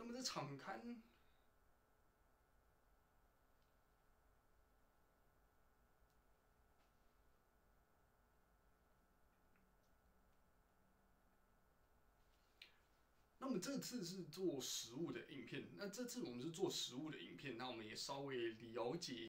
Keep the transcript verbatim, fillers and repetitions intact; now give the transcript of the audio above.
那么这场刊。那么这次是做实物的影片，那这次我们是做实物的影片，那我们也稍微了解